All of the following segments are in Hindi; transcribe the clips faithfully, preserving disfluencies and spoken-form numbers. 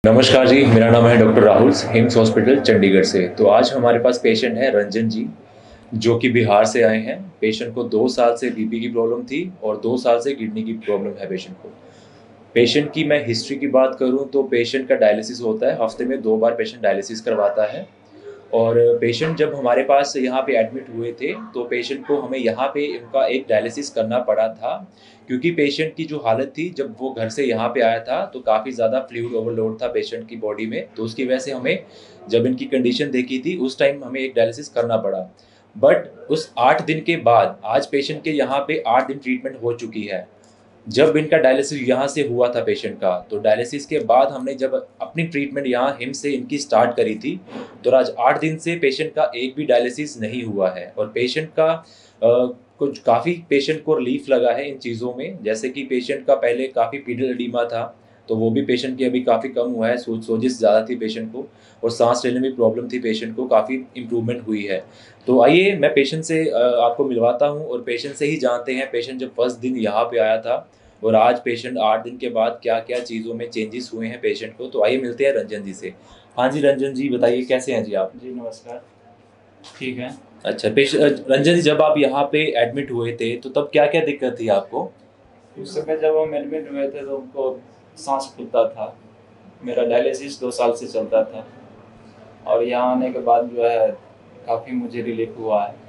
नमस्कार जी, मेरा नाम है doctor Rahul, HIMS hospital Chandigarh से। तो आज हमारे पास पेशेंट है रंजन जी, जो कि बिहार से आए हैं। पेशेंट को दो साल से बीपी की प्रॉब्लम थी और दो साल से किडनी की प्रॉब्लम है पेशेंट को। पेशेंट की मैं हिस्ट्री की बात करूं तो पेशेंट का डायलिसिस होता है, हफ्ते में दो बार पेशेंट डायलिसिस करवाता है। और पेशेंट जब हमारे पास यहाँ पे एडमिट हुए थे तो पेशेंट को हमें यहाँ पे इनका एक डायलिसिस करना पड़ा था, क्योंकि पेशेंट की जो हालत थी जब वो घर से यहाँ पे आया था तो काफ़ी ज़्यादा फ्लूइड ओवरलोड था पेशेंट की बॉडी में। तो उसकी वजह से हमें जब इनकी कंडीशन देखी थी उस टाइम हमें एक डायलिसिस करना पड़ा। बट उस आठ दिन के बाद आज पेशेंट के यहाँ पे आठ दिन ट्रीटमेंट हो चुकी है। जब इनका डायलिसिस यहाँ से हुआ था पेशेंट का, तो डायलिसिस के बाद हमने जब अपनी ट्रीटमेंट यहाँ हिम्स से इनकी स्टार्ट करी थी तो आज आठ दिन से पेशेंट का एक भी डायलिसिस नहीं हुआ है। और पेशेंट का आ, कुछ काफ़ी पेशेंट को रिलीफ लगा है इन चीज़ों में। जैसे कि पेशेंट का पहले काफ़ी पीडल एडिमा था तो वो भी पेशेंट की अभी काफ़ी कम हुआ है। सो, सोजिश ज़्यादा थी पेशेंट को और सांस लेने में प्रॉब्लम थी पेशेंट को, काफ़ी इम्प्रूवमेंट हुई है। तो आइए मैं पेशेंट से आपको मिलवाता हूँ और पेशेंट से ही जानते हैं पेशेंट जब फर्स्ट दिन यहाँ पे आया था और आज पेशेंट आठ दिन के बाद क्या क्या चीज़ों में चेंजेस हुए हैं पेशेंट को। तो आइए मिलते हैं रंजन जी से। हाँ जी रंजन जी, बताइए कैसे हैं जी आप? जी नमस्कार, ठीक है। अच्छा पेशेंट रंजन जी, जब आप यहाँ पे एडमिट हुए थे तो तब क्या क्या दिक्कत थी आपको? उस समय जब हम एडमिट हुए थे तो उनको सांस फूलता था। मेरा डायलिसिस दो साल से चलता था और यहाँ आने के बाद जो है काफ़ी मुझे रिलीफ हुआ है।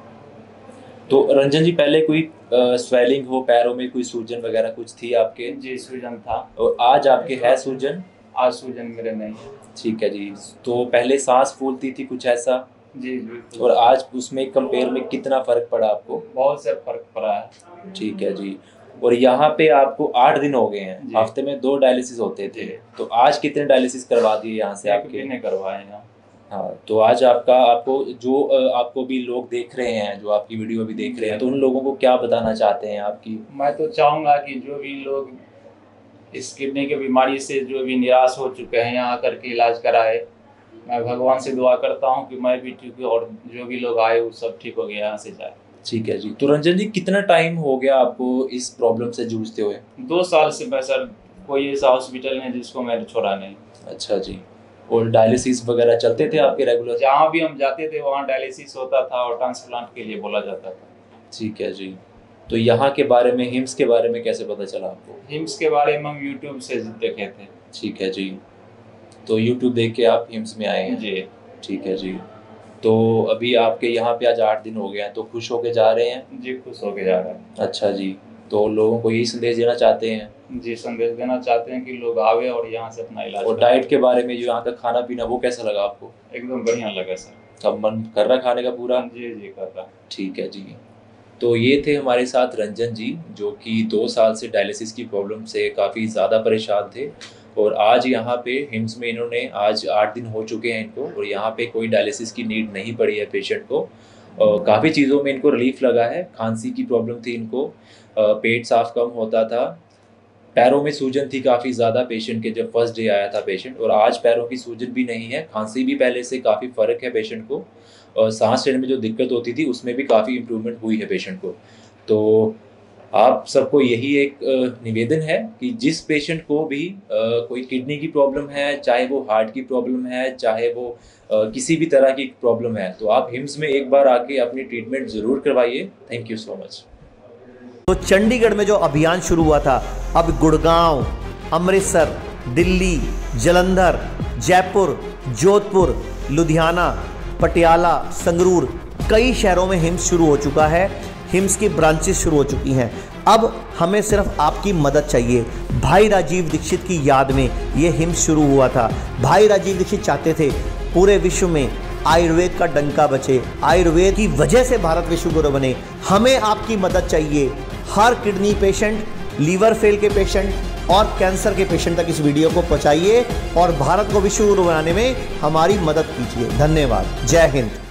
तो रंजन जी, पहले कोई स्वेलिंग हो पैरों में, कोई सूजन वगैरह कुछ थी आपके? जी सूजन था। और आज आपके है सूजन? आज सूजन मेरे नहीं है। ठीक है जी। तो पहले सांस फूलती थी कुछ ऐसा? जी बिल्कुल। और आज उसमें कंपेयर में कितना फर्क पड़ा आपको? बहुत से फर्क पड़ा है। ठीक है जी। और यहाँ पे आपको आठ दिन हो गए हैं, हफ्ते में दो डायलिसिस होते थे, तो आज कितने डायलिसिस करवा दिए यहाँ से आपके? नहीं करवाए यहाँ। हाँ, तो आज आपका आपको जो आपको भी लोग देख रहे हैं, जो आपकी वीडियो भी देख रहे हैं, तो उन लोगों को क्या बताना चाहते हैं आपकी? मैं तो चाहूँगा कि जो भी लोग इस किडनी की बीमारी से जो भी निराश हो चुके हैं यहाँ आकर के इलाज कराए। मैं भगवान से दुआ करता हूँ कि मैं भी ठीक हूँ और जो भी लोग आए वो सब ठीक हो गया यहाँ से जाए। ठीक है जी। तो रंजन जी, कितना टाइम हो गया आपको इस प्रॉब्लम से जूझते हुए? दो साल से मैं सर, कोई ऐसा हॉस्पिटल नहीं जिसको मैंने छोड़ा नहीं। अच्छा जी। और डायलिसिस वगैरह चलते थे आपके रेगुलर? जहाँ भी हम जाते थे वहाँ डायलिसिस होता था और ट्रांसप्लांट के लिए बोला जाता था। ठीक है जी। तो यहाँ के बारे में, हिम्स के बारे में कैसे पता चला आपको? हिम्स के बारे में हम यूट्यूब से देखे थे। ठीक है जी। तो यूट्यूब देख के आप हिम्स में आए हैं? जी। ठीक है जी। तो अभी आपके यहाँ पे आज आठ दिन हो गए हैं, तो खुश होके जा रहे हैं? जी खुश होके जा रहे हैं। अच्छा जी। तो लोगों को यही संदेश देना चाहते हैं? जी संदेश देना चाहते हैं कि लोग आवे और यहाँ से अपना इलाज। और डाइट के बारे में, जो यहाँ का खाना पीना, वो कैसा लगा आपको? एकदम बढ़िया लगा सर। अब मन कर रहा खाने का पूरा? जी जी कर रहा। ठीक है जी। तो ये थे हमारे साथ रंजन जी, जो कि दो साल से डायलिसिस की प्रॉब्लम से काफ़ी ज़्यादा परेशान थे और आज यहाँ पे हिम्स में इन्होंने, आज आठ दिन हो चुके हैं इनको और यहाँ पे कोई डायलिसिस की नीड नहीं पड़ी है पेशेंट को। काफ़ी चीज़ों में इनको रिलीफ लगा है। खांसी की प्रॉब्लम थी इनको, पेट साफ कम होता था, पैरों में सूजन थी काफ़ी ज़्यादा पेशेंट के जब फर्स्ट डे आया था पेशेंट, और आज पैरों की सूजन भी नहीं है। खांसी भी पहले से काफ़ी फ़र्क है पेशेंट को, और सांस लेने में जो दिक्कत होती थी उसमें भी काफ़ी इम्प्रूवमेंट हुई है पेशेंट को। तो आप सबको यही एक निवेदन है कि जिस पेशेंट को भी कोई किडनी की प्रॉब्लम है, चाहे वो हार्ट की प्रॉब्लम है, चाहे वो किसी भी तरह की प्रॉब्लम है, तो आप हिम्स में एक बार आके अपनी ट्रीटमेंट ज़रूर करवाइए। Thank you so much. तो चंडीगढ़ में जो अभियान शुरू हुआ था, अब गुड़गांव, अमृतसर, दिल्ली, जालंधर, जयपुर, जोधपुर, लुधियाना, पटियाला, संगरूर, कई शहरों में हिम्स शुरू हो चुका है। हिम्स की ब्रांचेस शुरू हो चुकी हैं। अब हमें सिर्फ आपकी मदद चाहिए। भाई राजीव दीक्षित की याद में ये हिम्स शुरू हुआ था। भाई राजीव दीक्षित चाहते थे पूरे विश्व में आयुर्वेद का डंका बचे, आयुर्वेद की वजह से भारत विश्व गुरु बने। हमें आपकी मदद चाहिए। हर किडनी पेशेंट, लीवर फेल के पेशेंट और कैंसर के पेशेंट तक इस वीडियो को पहुंचाइए और भारत को विश्व गुरु बनाने में हमारी मदद कीजिए। धन्यवाद। जय हिंद।